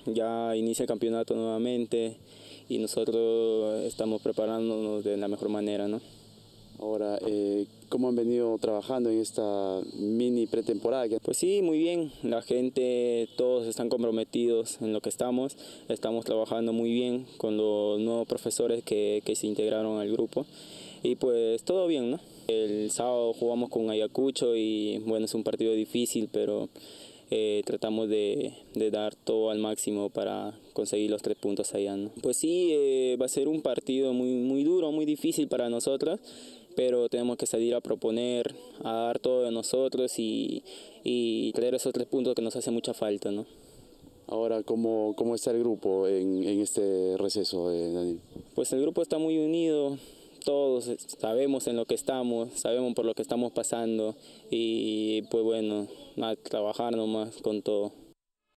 ya inicia el campeonato nuevamente y nosotros estamos preparándonos de la mejor manera, ¿no? Ahora, ¿cómo han venido trabajando en esta mini pretemporada? Pues sí, muy bien, la gente, todos están comprometidos en lo que estamos trabajando muy bien con los nuevos profesores que se integraron al grupo y pues todo bien, ¿no? El sábado jugamos con Ayacucho y bueno, es un partido difícil, pero tratamos de dar todo al máximo para conseguir los 3 puntos allá, ¿no? Pues sí, va a ser un partido muy duro, muy difícil para nosotros, pero tenemos que salir a proponer, a dar todo de nosotros y traer esos 3 puntos que nos hace mucha falta, ¿no? Ahora, ¿cómo está el grupo en este receso, Daniel? Pues el grupo está muy unido, todos sabemos en lo que estamos, sabemos por lo que estamos pasando y pues bueno, a trabajar nomás con todo.